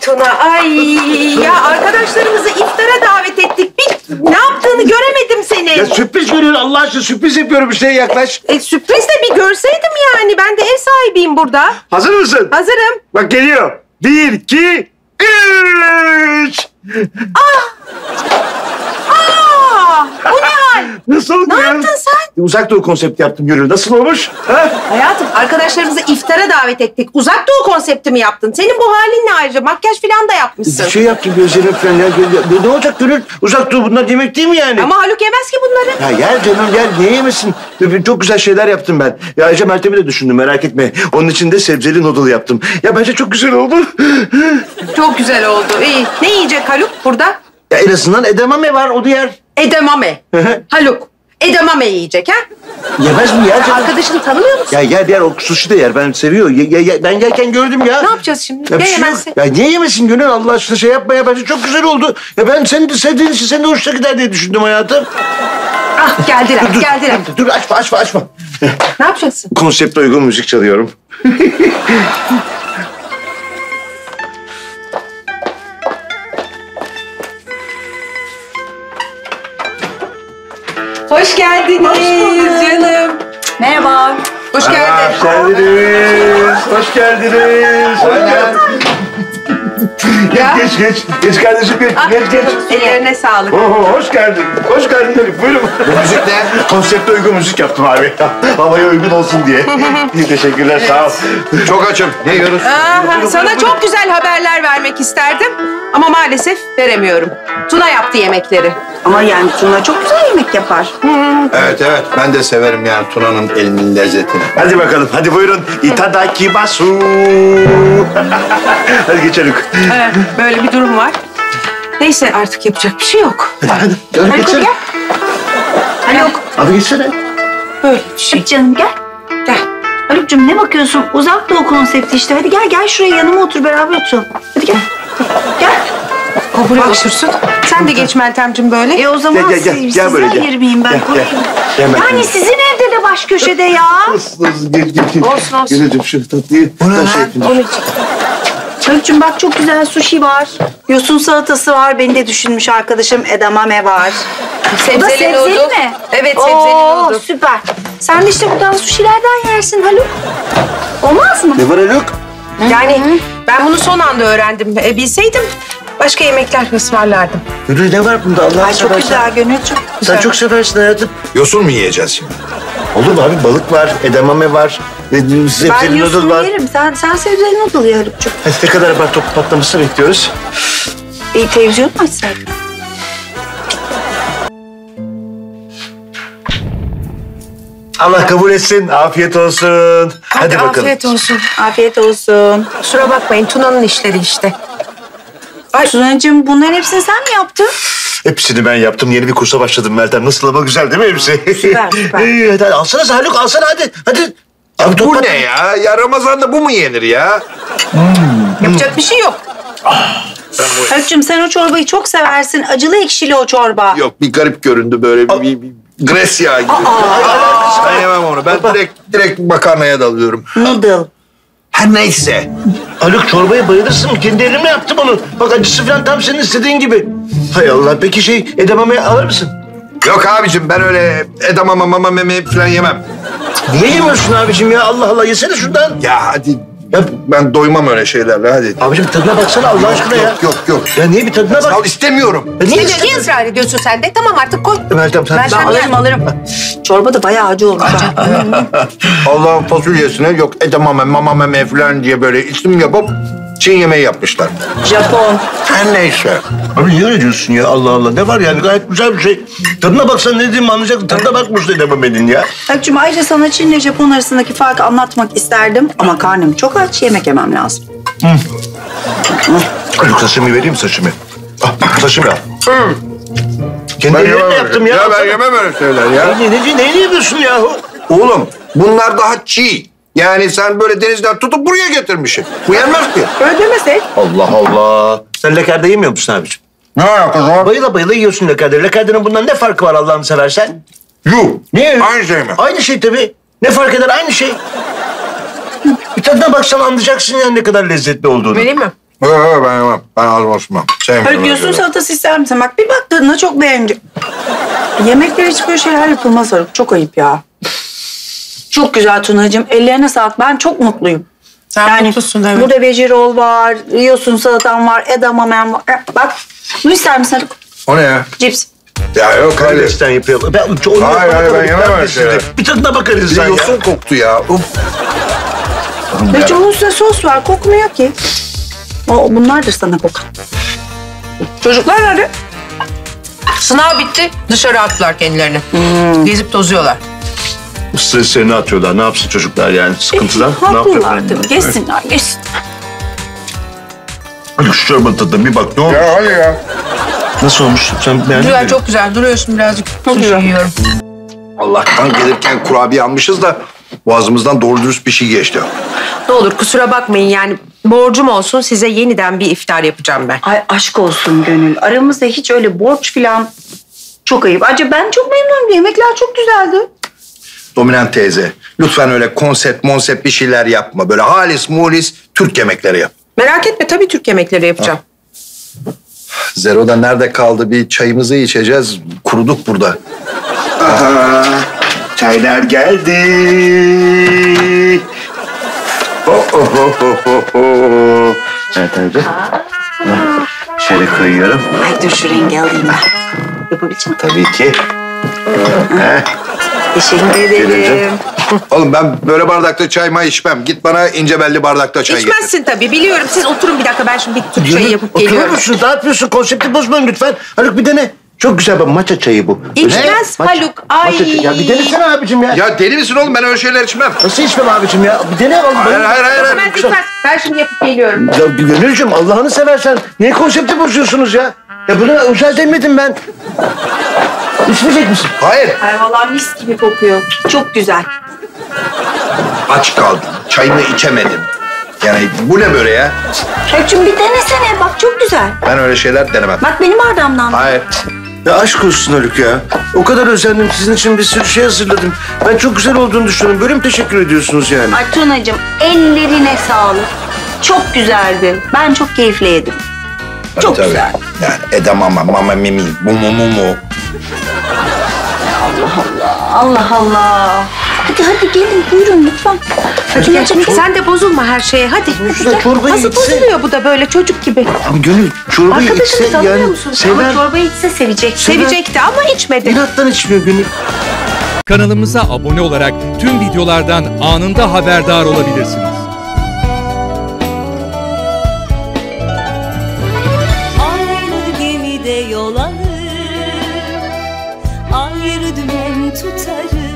Tuna. Ay ya arkadaşlarımızı iftara davet ettik. Ne yaptığını göremedim seni. Ya sürpriz görüyor Allah aşkına, sürpriz yapıyorum, işte yaklaş. Sürpriz de bir görseydim yani. Ben de ev sahibiyim burada. Hazır mısın? Hazırım. Bak geliyor. 1, 2, 3. Bu ne hal? Nasıl oldu Ne ya? yaptın sen? Uzak Doğu konsepti yaptım, Gönül. Nasıl olmuş? Ha? Hayatım arkadaşlarımızı iftara davet ettik. Uzak Doğu konsepti mi yaptın? Senin bu halin ne ayrıca? Makyaj falan da yapmışsın. Bir şey yaptım gözlerim falan ya. Ne olacak Gönül? Uzak Doğu bunlar yemek değil mi yani? Ama Haluk yemez ki bunları. Ya gel canım gel, niye yemesin? Çok güzel şeyler yaptım ben. Ya ayrıca Meltem'i de düşündüm, merak etme. Onun için de sebzeli noodle yaptım. Ya bence çok güzel oldu. Çok güzel oldu. İyi. Ne yiyecek Haluk burada? Ya en azından edamame var, o da yer. Edamame. Haluk. Edamame yiyecek ha? Yemez mi ya? Arkadaşını tanımıyor musun? Ya yer o sushi de yer, ben seviyor. Ben yerken gördüm ya. Ne yapacağız şimdi? Ya Ya bir şey yok. yemezse? Ya niye yemesin Gönül, Allah aşkına şey yapma ya, bence çok güzel oldu. Ya ben seni de sevdiğin için senin de hoşuna gider diye düşündüm hayatım. Ah geldiler. Dur açma. Ne yapacaksın? Konsepte uygun müzik çalıyorum. Hoş geldiniz canım. Merhaba. Hoş geldin. Hoş geldiniz. Ya. Geç kardeşim, geç. Ellerine sağlık. Hoş geldin. Hoş geldin Elif, buyurun. Bu müzik ne? Konsepte uygun müzik yaptım abi. Havaya uygun olsun diye. Teşekkürler, sağ ol. Çok açım. Ne yiyoruz? Sana çok güzel haberler vermek isterdim. Ama maalesef veremiyorum. Tuna yaptı yemekleri. Ama yani Tuna çok güzel yemek yapar. Evet. Ben de severim yani Tuna'nın elinin lezzetini. Hadi bakalım, hadi buyurun. Itadakimasu. Hadi geçelim. Evet, böyle bir durum var. Neyse artık yapacak bir şey yok. Hadi geçelim. Haluk. Abi geçsene. Böyle bir şey. Hadi canım gel. Gel. Haluk'cum ne bakıyorsun? Uzak Doğu konsepti işte. Hadi gel şuraya yanıma otur, beraber oturalım. Hadi gel. Gel. Kabul oluştursun. Sen de geç Meltemciğim böyle. O zaman Gel, sizi böyle, gel. ayırmayayım ben. Gel. Yani sizin evde de baş köşede ya. Geç. Olsun. Gönülcüm şu tatlıyı. Onun için. Haluk'cum bak çok güzel sushi var. Yosun salatası var. Beni de düşünmüş arkadaşım. Edamame var. Bu da sebzeli noodle. mi? Evet, sebzeli noodle. Süper. Sen de işte buradan sushilerden yersin Haluk. Olmaz mı? Ne var Haluk? Yani ben bunu son anda öğrendim. Bilseydim başka yemekler ısmarlardım. Gönül ne var bunda Allah'ını Ay çok seversen? güzel Gönülcüm. Sen çok seversin hayatım. Yosun mu yiyeceğiz şimdi? Olur mu abi? Balık var, edamame var, Ben sebzeli noodle yosun var. yerim. Sen sebzeli noodle ye Haluk'cum. Hadi ne kadar top patlamasını bekliyoruz. Televizyon mu açsaydın? Allah kabul etsin. Afiyet olsun. Hadi bakalım. Afiyet olsun. Afiyet olsun. Kusura bakmayın Tuna'nın işleri işte. Tunacığım bunların hepsini sen mi yaptın? Hepsini ben yaptım. Yeni bir kursa başladım Meltem. Nasıl ama güzel değil mi hepsi? Süper. İyi, hadi alsana Haluk, alsana hadi. Hadi. Abi top Bu pat- ne ya? Ya Ramazan'da bu mu yenir ya? Yapacak bir şey yok. Haluk'cum sen o çorbayı çok seversin. Acılı ekşili o çorba. Yok, bir garip göründü böyle bir gres yağı gibi. Ben yemem onu. Ben direkt makarnaya dalıyorum. Noodle. Her neyse. Haluk çorbaya bayılırsın. Kendi elimle yaptım onu. Bak acısı falan tam senin istediğin gibi. Hay Allah. Peki edamame alır mısın? Yok abicim, ben öyle edamame meme falan yemem. Niye yemiyorsun abicim ya? Allah Allah, yesene şundan. Ya hadi. Ben doymam öyle şeylerle, hadi. Abicim tadına baksana Allah aşkına ya. Yok. Ya niye bir tadına bak? Al, istemiyorum. Ya niye Niye ısrar ediyorsun sen de? Tamam artık koy. Meltem sen... Ben Alırım. Çorba da bayağı acı olmuş. Allah'ın fasulyesine yok edamame mamame falan diye böyle isim yapıp Çin yemeği yapmışlar. Japon. Her neyse. Abi niye öyle diyorsun ya? Allah Allah. Ne var yani? Gayet güzel bir şey. Tadına baksan ne diyeyim anlayacaksın. Tadına bakmış edamamenin ya. Haluk'cum ayrıca sana Çin ile Japon arasındaki farkı anlatmak isterdim. Ama karnım çok aç, yemek yemem lazım. Haluk sashimi vereyim mi sashimi? Ah, sashimi al. Kendi elimle yaptım ya. Ya ben Alsana. yemem öyle şeyler ya. Neyi yapıyorsun yahu? Oğlum bunlar daha çiğ. Yani sen böyle denizden tutup buraya getirmişsin. Bu yenmez ki. Öyle demesek. Allah Allah. Sen lekerde yemiyor musun abiciğim? Ne alakası var? Bayıla yiyorsun lekerde. Lekerdenin bundan ne farkı var Allah'ını seversen? Yuh. Niye? Aynı şey mi? Aynı şey tabii. Ne fark eder? Aynı şey. Bir tadına baksan anlayacaksın yani ne kadar lezzetli olduğunu. Vereyim mi? Yok ben yemem. Ben az basmam. Sevmiyorum. Haluk yosun öyle. salatası ister misin? Bak bir bak tadına çok beğendim. Yemekler hiç böyle şeyler yapılmaz Haluk. Çok ayıp ya. Çok güzel Tunacığım. Ellerine sağlık. Ben çok mutluyum. Sen mutlusun, evet. Burada veggie roll var, yosun salatan var, edamame var. Bak, bunu ister misin Haluk? O ne ya? Cips. Ya yok hayır. Karidesten yapıyorum. Ben onu Hayır, yapana hayır, kadar ben yemem öyle bir şeyler. Bir tadına bakarız Bir sen ya. yosun koktu ya. Uf. Ve onun üstüne sos var. Kokmuyor ki. O, bunlardır sana kokan. Çocuklar nerede? Sınav bitti. Dışarı attılar kendilerini. Gezip tozuyorlar. Streslerini atıyorlar. Ne yapsın çocuklar yani sıkıntıdan? Ne Haklılar yapıyorlar? tabii. Geçsinler, geçsin. Haluk şu çorbanın tadına bir bak ne olmuş? Ya hadi ya. Nasıl olmuş? Sen beğendin Güzel, mi? çok güzel. Duruyorsun birazcık. Sushi yiyorum. Allah'tan gelirken kurabiye almışız da boğazımızdan doğru dürüst bir şey geçti. Ne olur kusura bakmayın yani borcum olsun size yeniden bir iftar yapacağım ben. Ay aşk olsun Gönül. Aramızda hiç öyle borç filan çok ayıp. Ayrıca ben çok memnunum. Yemekler çok güzeldi. Dominant teyze, lütfen öyle konsept bir şeyler yapma. Böyle halis mulis Türk yemekleri yap. Merak etme tabii Türk yemekleri yapacağım. Zero'da nerede kaldı? Bir çayımızı içeceğiz. Kuruduk burada. Aha, çaylar geldi. Evet önce. Şöyle koyuyorum. Ay dur şu rengi alayım ben. Yapabileceğim. Tabii ki. Teşekkür ederim. Oğlum ben böyle bardakta çay mı içmem. Git bana ince belli bardakta çay getir. İçmezsin tabii biliyorum. Siz oturun bir dakika ben şimdi bir Türk çayı yapıp Oturur geliyorum. musun? Ne yapıyorsun? Konsepti bozmayın lütfen. Haluk bir dene. Çok güzel bak matcha çayı bu. İçmez Ne? Haluk. Ay. Matcha çayı. Ya bir denesene abicim ya. Ya deli misin oğlum? Ben öyle şeyler içmem. Nasıl içmem abicim ya? Bir dene oğlum. Hayır. İçmez içmez. Ben şimdi yapıp geliyorum. Ya Gönülcüm Allah'ını seversen niye konsepti bozuyorsunuz ya? Ya buna özel demedim ben. İçmeyecek misin? Hayır. Ay vallahi mis gibi kokuyor. Çok güzel. Aç kaldım. Çayımı içemedim. Yani bu ne böyle ya? Haluk'cum bir denesene. Bak çok güzel. Ben öyle şeyler denemem. Bak benim bardağımdan. Hayır. Ya aşk olsun Haluk ya. O kadar özendim sizin için bir sürü şey hazırladım. Ben çok güzel olduğunu düşünüyorum. Böyle mi teşekkür ediyorsunuz yani? Ay Tunacığım ellerine sağlık. Çok güzeldi. Ben çok keyifle yedim. Çok Tabii. güzel. Yani edamama, mama mimi, bu mu. Allah Allah. Hadi gelin buyurun lütfen. Hadi Gel, Tunacığım sen de bozulma her şeye hadi. Şurada çorbayı Nasıl içse. bozuluyor bu da böyle çocuk gibi. Ama Gönül çorbayı içse arkadaşını tanıyor yani musun? Ama sever. çorbayı içse sevecek. Sevecekti ama içmedi. İnattan içmiyor Gönül. Kanalımıza abone olarak tüm videolardan anında haberdar olabilirsiniz. Aynı gemide yol alır, ayrı dümen tutarız.